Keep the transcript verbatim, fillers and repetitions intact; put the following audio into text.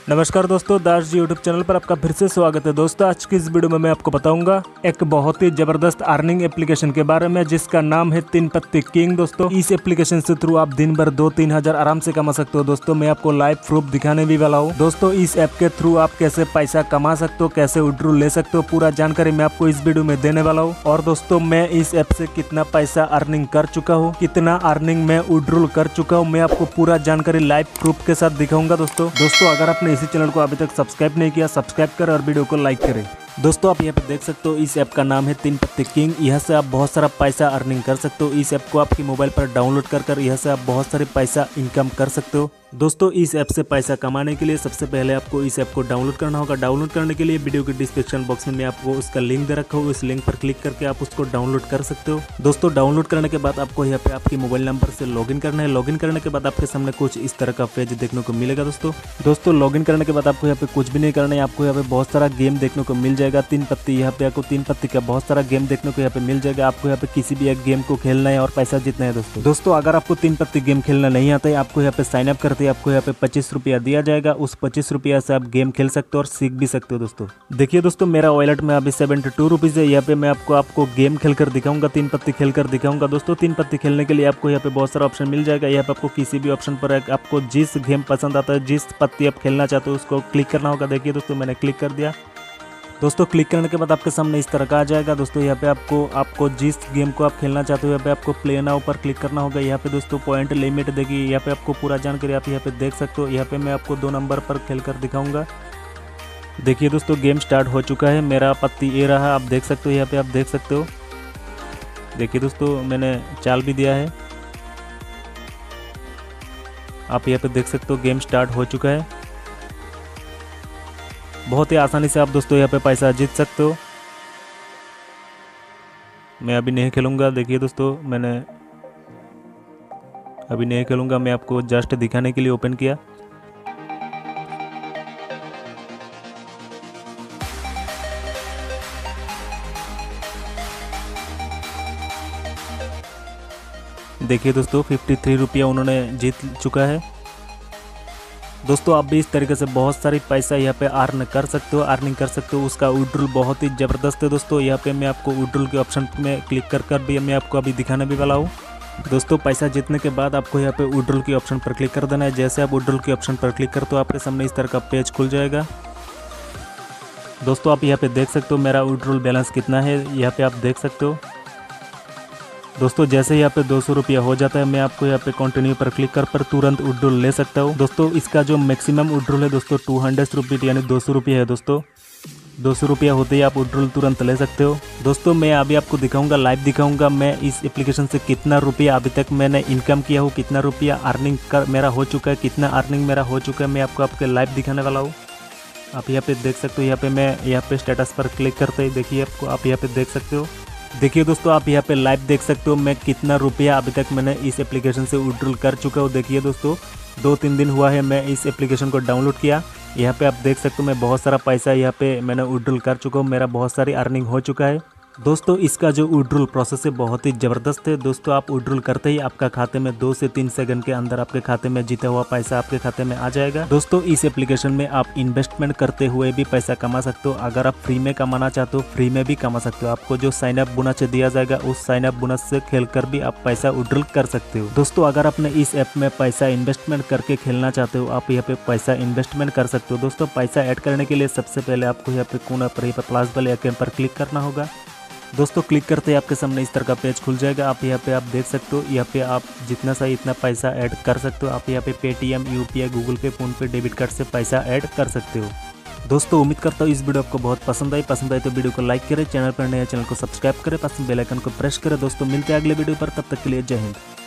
नमस्कार दोस्तों, Das ji YouTube channel पर आपका फिर से स्वागत है। दोस्तों आज की इस वीडियो में मैं आपको बताऊंगा एक बहुत ही जबरदस्त अर्निंग एप्लीकेशन के बारे में जिसका नाम है तीन पत्ती किंग। दोस्तों इस एप्लीकेशन से थ्रू आप दिन भर दो तीन हजार आराम से कमा सकते हो। दोस्तों मैं आपको लाइव प्रूफ दिखाने भी वाला हूँ। दोस्तों इस ऐप के थ्रू आप कैसे पैसा कमा सकते हो, कैसे विड्रॉल ले सकते हो, पूरा जानकारी मैं आपको इस वीडियो में देने वाला हूँ। और दोस्तों मैं इस ऐप से कितना पैसा अर्निंग कर चुका हूँ, कितना अर्निंग मैं विड्रॉल कर चुका हूँ, मैं आपको पूरा जानकारी लाइव प्रूफ के साथ दिखाऊंगा। दोस्तों दोस्तों अगर आपने इसी चैनल को अभी तक सब्सक्राइब नहीं किया, सब्सक्राइब करें और वीडियो को लाइक करें। दोस्तों आप यहाँ पे देख सकते हो इस ऐप का नाम है तीन पत्ती किंग। यहाँ से आप बहुत सारा पैसा अर्निंग कर सकते हो। इस ऐप को आपके मोबाइल पर डाउनलोड कर कर यहाँ से आप बहुत सारे पैसा इनकम कर सकते हो। दोस्तों इस ऐप से पैसा कमाने के लिए सबसे पहले आपको इस ऐप को डाउनलोड करना होगा। डाउनलोड करने के लिए वीडियो के डिस्क्रिप्शन बॉक्स में मैं आपको उसका लिंक दे रखा हूँ, उस लिंक पर क्लिक करके आप उसको डाउनलोड कर सकते हो। दोस्तों डाउनलोड करने के बाद आपको यहाँ पे आपके मोबाइल नंबर से लॉगिन करना है। लॉगिन करने के बाद आपके सामने कुछ इस तरह का पेज देखने को मिलेगा। दोस्तों दोस्तों लॉगिन करने के बाद आपको यहाँ पे कुछ भी नहीं करना है। आपको यहाँ पे बहुत सारा गेम देखने को मिल जाएगा। तीन पत्ती यहाँ पे आपको तीन पत्ती का बहुत सारा गेम देखने को यहाँ पे मिल जाएगा। आपको यहाँ पे किसी भी एक गेम को खेलना है और पैसा जीतना है। दोस्तों दोस्तों अगर आपको तीन पत्ती गेम खेलना नहीं आता है, आपको यहाँ पे साइन अप करते हैं, आपको यहाँ पे पच्चीस रुपया दिया जाएगा। उस पच्चीस रुपया से आप गेम खेल सकते हो और सीख भी सकते हो। दोस्तों देखिए दोस्तों मेरा वॉलेट में अभी सेवेंटी टू रुपीज है। यहाँ पे मैं आपको आपको गेम खेलकर दिखाऊंगा, तीन पत्ती खेलकर दिखाऊंगा। दोस्तों तीन पत्ती खेलने के लिए आपको यहाँ पे बहुत सारा ऑप्शन मिल जाएगा। यहाँ पे आपको किसी भी ऑप्शन पर आपको जिस गेम पसंद आता है, जिस पत्ती आप खेलना चाहते हो उसको क्लिक करना होगा। देखिए दोस्तों मैंने क्लिक कर दिया। दोस्तों क्लिक करने के बाद आपके सामने इस तरह का आ जाएगा। दोस्तों यहाँ पे आपको आपको जिस गेम को आप खेलना चाहते हो यहाँ पे आपको प्ले नाउ पर क्लिक करना होगा। यहाँ पे दोस्तों पॉइंट लिमिट देखिए, यहाँ पे आपको पूरा जानकारी आप यहाँ पे देख सकते हो। यहाँ पे मैं आपको दो नंबर पर खेल कर दिखाऊंगा। देखिए दोस्तों गेम स्टार्ट हो चुका है। मेरा पत्ती ए रहा, आप देख सकते हो। यहाँ पे आप देख सकते हो। देखिए दोस्तों मैंने चाल भी दिया है, आप यहाँ पे देख सकते हो। गेम स्टार्ट हो चुका है। बहुत ही आसानी से आप दोस्तों यहाँ पे पैसा जीत सकते हो। मैं अभी नहीं खेलूंगा। देखिए दोस्तों मैंने अभी नहीं खेलूंगा, मैं आपको जस्ट दिखाने के लिए ओपन किया। देखिए दोस्तों फिफ्टी थ्री रुपया उन्होंने जीत चुका है। दोस्तों आप भी इस तरीके से बहुत सारी पैसा यहाँ पे अर्न कर सकते हो, अर्निंग कर सकते हो। उसका विड्रॉल बहुत ही ज़बरदस्त है। दोस्तों यहाँ पे मैं आपको विड्रॉल के ऑप्शन में क्लिक कर कर भी मैं आपको अभी दिखाने भी वाला हूँ। दोस्तों पैसा जीतने के बाद आपको यहाँ पे विड्रॉल के ऑप्शन पर क्लिक कर देना है। जैसे आप विड्रॉल के ऑप्शन पर क्लिक करते हो आपके सामने इस तरह का पेज खुल जाएगा। दोस्तों आप यहाँ पे देख सकते हो मेरा विड्रॉल बैलेंस कितना है, यहाँ पे आप देख सकते हो। दोस्तों जैसे यहाँ पे दो सौ रुपया हो जाता है, मैं आपको यहाँ पे कंटिन्यू पर क्लिक कर पर तुरंत विड्रॉल ले सकता हूँ। दोस्तों इसका जो मैक्सिमम विड्रॉल है दोस्तों टू हंड्रेड रुपीज यानी दो सौ रुपया है। दोस्तों दो सौ रुपया होते ही आप विड्रॉल तुरंत ले सकते हो। दोस्तों मैं अभी आपको दिखाऊंगा, लाइव दिखाऊंगा मैं इस एप्लीकेशन से कितना रुपया अभी तक मैंने इनकम किया हूँ, कितना रुपया अर्निंग कर मेरा हो चुका है, कितना अर्निंग मेरा हो चुका है, मैं आपको आपके लाइव दिखाने वाला हूँ। आप यहाँ पे देख सकते हो। यहाँ पे मैं यहाँ पे स्टेटस पर क्लिक करते ही देखिए आपको आप यहाँ पे देख सकते हो। देखिए दोस्तों आप यहाँ पे लाइव देख सकते हो मैं कितना रुपया अभी तक मैंने इस एप्लीकेशन से विड्रॉल कर चुका हूँ। देखिए दोस्तों दो तीन दिन हुआ है मैं इस एप्लीकेशन को डाउनलोड किया। यहाँ पे आप देख सकते हो मैं बहुत सारा पैसा यहाँ पे मैंने विड्रॉल कर चुका हूँ, मेरा बहुत सारी अर्निंग हो चुका है। दोस्तों इसका जो विड्रॉल प्रोसेस है बहुत ही ज़बरदस्त है। दोस्तों आप विड्रॉल करते ही आपका खाते में दो से तीन सेकंड के अंदर आपके खाते में जीता हुआ पैसा आपके खाते में आ जाएगा। दोस्तों इस एप्लीकेशन में आप इन्वेस्टमेंट करते हुए भी पैसा कमा सकते हो। अगर आप फ्री में कमाना चाहते हो फ्री में भी कमा सकते हो। आपको जो साइन अप बोनस दिया जाएगा उस साइन अप बोनस से खेलकर भी आप पैसा विड्रॉल कर सकते हो। दोस्तों अगर आपने इस ऐप में पैसा इन्वेस्टमेंट करके खेलना चाहते हो आप यहाँ पे पैसा इन्वेस्टमेंट कर सकते हो। दोस्तों पैसा ऐड करने के लिए सबसे पहले आपको यहाँ पे कोना पर प्लस वाले आइकन पर क्लिक करना होगा। दोस्तों क्लिक करते ही आपके सामने इस तरह का पेज खुल जाएगा। आप यहाँ पे आप देख सकते हो, यहाँ पे आप जितना सा इतना पैसा ऐड कर सकते हो। आप यहाँ पे Paytm, UPI, Google pay, PhonePe, debit card से पैसा ऐड कर सकते हो। दोस्तों उम्मीद करता हूँ इस वीडियो आपको बहुत पसंद आई। पसंद आई तो वीडियो को लाइक करें, चैनल पर नए चैनल को सब्सक्राइब करें, पास में बेल आइकन को प्रेस करें। दोस्तों मिलते हैं अगले वीडियो पर, तब तक के लिए जय हिंद।